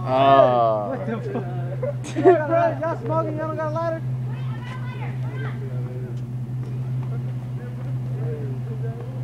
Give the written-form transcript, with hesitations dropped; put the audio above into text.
What the fuck? Y'all smoking? Y'all don't got a lighter?